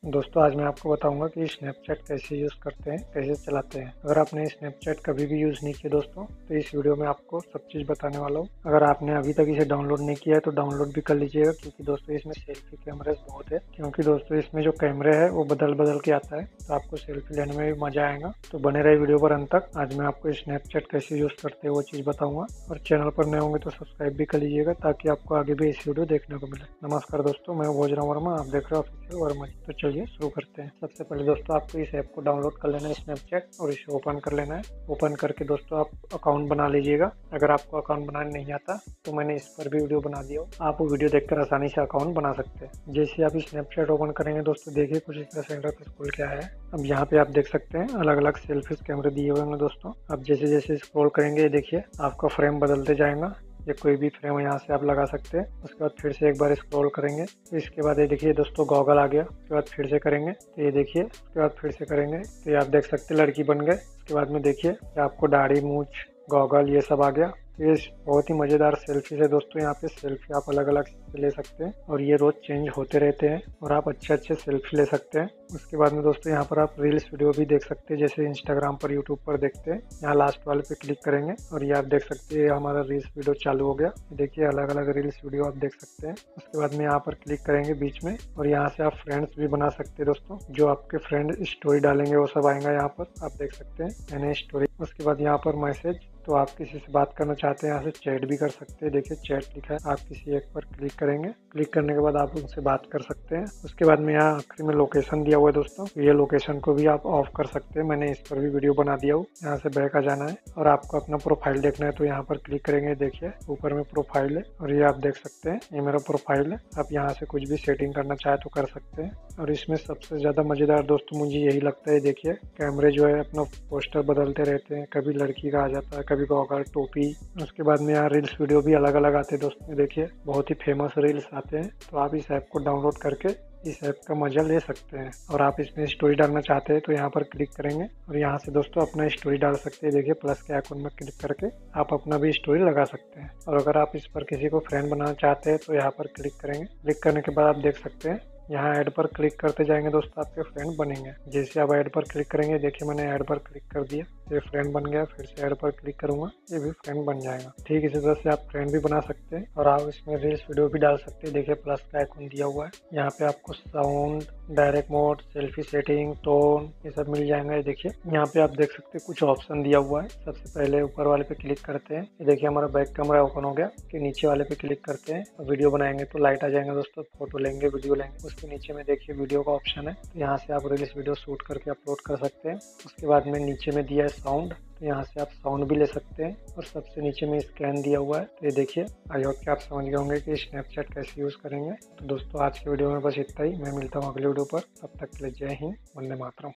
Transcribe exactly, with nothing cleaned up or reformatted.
दोस्तों आज मैं आपको बताऊंगा कि स्नैपचैट कैसे यूज़ करते हैं, कैसे चलाते हैं। अगर आपने स्नैपचैट कभी भी यूज़ नहीं किया दोस्तों, तो इस वीडियो में आपको सब चीज़ बताने वाला हूँ। अगर आपने अभी तक इसे डाउनलोड नहीं किया है तो डाउनलोड भी कर लीजिएगा, क्योंकि दोस्तों इसमें सेल्फी कैमरास बहुत है। क्योंकि दोस्तों इसमें जो कैमरे है वो बदल बदल के आता है, तो आपको सेल्फी लेने में भी मजा आएगा। तो बने रहे वीडियो पर अंत तक। आज मैं आपको स्नैपचैट कैसे यूज़ करते हैं वो चीज़ बताऊंगा, और चैनल पर नए होंगे तो सब्सक्राइब भी कर लीजिएगा, ताकि आपको आगे भी इस वीडियो देखने को मिले। नमस्कार दोस्तों, मैं भोजराम वर्मा, आप देख रहे हो ऑफिशियल वर्मा जी। तो चलिए शुरू करते हैं। सबसे पहले दोस्तों आपको इस ऐप को डाउनलोड कर लेना है, स्नैपचैट, और इसे ओपन कर लेना है। ओपन करके दोस्तों आप अकाउंट बना लीजिएगा। अगर आपको अकाउंट बनाने नहीं आता तो मैंने इस पर भी वीडियो बना दिया हो, आप वो वीडियो देखकर आसानी से अकाउंट बना सकते हैं। जैसे आप स्नैपचैट ओपन करेंगे दोस्तों, देखिए कुछ इस तरह से इंटरफेस खुल के आया है। अब यहाँ पे आप देख सकते हैं अलग अलग सेल्फी कैमरे दिए हुए हैं दोस्तों। अब जैसे जैसे स्क्रॉल करेंगे देखिए आपका फ्रेम बदलते जाएगा। ये कोई भी फ्रेम यहाँ से आप लगा सकते हैं। उसके बाद फिर से एक बार स्क्रॉल करेंगे, तो इसके बाद ये देखिए दोस्तों गॉगल आ गया। उसके बाद फिर से करेंगे तो ये देखिए, उसके बाद फिर से करेंगे तो ये आप देख सकते हैं लड़की बन गए। उसके बाद में देखिए कि आपको दाढ़ी, मूछ, गॉगल ये सब आ गया। तो ये बहुत ही मज़ेदार सेल्फी है दोस्तों। यहाँ पे सेल्फी आप अलग अलग ले सकते हैं, और ये रोज चेंज होते रहते हैं, और आप अच्छे अच्छे सेल्फी ले सकते हैं। उसके बाद में दोस्तों यहाँ पर आप रील्स वीडियो भी देख सकते हैं, जैसे इंस्टाग्राम पर, यूट्यूब पर देखते हैं। यहाँ लास्ट वाले पे क्लिक करेंगे और ये आप देख सकते हैं हमारा रील्स वीडियो चालू हो गया। देखिए अलग अलग रील्स वीडियो आप देख सकते हैं। उसके बाद में यहाँ पर क्लिक करेंगे बीच में, और यहाँ से आप फ्रेंड्स भी बना सकते हैं दोस्तों। जो आपके फ्रेंड स्टोरी डालेंगे वो सब आएगा यहाँ पर, आप देख सकते हैं मैंने स्टोरी। उसके बाद यहाँ पर मैसेज, तो आप किसी से बात करना चाहते हैं यहाँ से चैट भी कर सकते हैं। देखिए चैट लिखा है, आप किसी एक पर क्लिक करेंगे। क्लिक करने के बाद आप उनसे बात कर सकते हैं। उसके बाद में यहाँ आखिरी में लोकेशन दिया हुआ है दोस्तों, ये लोकेशन को भी आप ऑफ कर सकते हैं। मैंने इस पर भी वीडियो बना दिया हूँ। यहाँ से बैक आ जाना है, और आपको अपना प्रोफाइल देखना है तो यहाँ पर क्लिक करेंगे। देखिए ऊपर में प्रोफाइल है, और ये आप देख सकते हैं ये मेरा प्रोफाइल है। आप यहाँ से कुछ भी सेटिंग करना चाहे तो कर सकते हैं। और इसमें सबसे ज्यादा मजेदार दोस्तों मुझे यही लगता है, देखिए कैमरे जो है अपना पोस्टर बदलते रहते हैं। कभी लड़की का आ जाता है, कभी गॉगल, टोपी। उसके बाद में यहाँ रील्स वीडियो भी अलग अलग आते हैं दोस्तों। देखिए बहुत ही फेमस रील्स आते हैं। तो आप इस ऐप को डाउनलोड करके इस ऐप का मजा ले सकते हैं। और आप इसमें स्टोरी डालना चाहते हैं तो यहाँ पर क्लिक करेंगे, और यहाँ से दोस्तों अपना स्टोरी डाल सकते हैं। देखिए प्लस के आइकन में क्लिक करके आप अपना भी स्टोरी लगा सकते हैं। और अगर आप इस पर किसी को फ्रेंड बनाना चाहते हैं तो यहाँ पर क्लिक करेंगे। क्लिक करने के बाद आप देख सकते हैं यहाँ ऐड पर क्लिक करते जाएंगे दोस्तों, आपके फ्रेंड बनेंगे। जैसे आप ऐड पर क्लिक करेंगे, देखिए मैंने ऐड पर क्लिक कर दिया, ये फ्रेंड बन गया। फिर से ऐड पर क्लिक करूंगा, ये भी फ्रेंड बन जाएगा। ठीक इसी तरह से आप फ्रेंड भी बना सकते हैं, और आप इसमें रील्स वीडियो भी डाल सकते हैं। देखिए प्लस का आइकन दिया हुआ है, यहाँ पे आपको sound, direct mode, selfie setting, tone ये सब मिल जाएंगे। ये देखिए यहाँ पे आप देख सकते हैं कुछ ऑप्शन दिया हुआ है। सबसे पहले ऊपर वाले पे क्लिक करते हैं, ये देखिए हमारा बैक कैमरा ओपन हो गया। कि नीचे वाले पे क्लिक करते हैं, वीडियो बनाएंगे तो लाइट आ जाएंगे दोस्तों। फोटो लेंगे, वीडियो लेंगे, उसके नीचे में देखिए वीडियो का ऑप्शन है, तो यहाँ से आप रील्स वीडियो शूट करके अपलोड कर सकते हैं। उसके बाद में नीचे में दिया है साउंड, तो यहाँ से आप साउंड भी ले सकते हैं। और सबसे नीचे में स्कैन दिया हुआ है। तो ये देखिए, आई होप कि आप समझ गए होंगे कि स्नैपचैट कैसे यूज़ करेंगे। तो दोस्तों आज की वीडियो में बस इतना ही। मैं मिलता हूँ अगले वीडियो पर, तब तक के लिए जय हिंद, वंदे मातरम।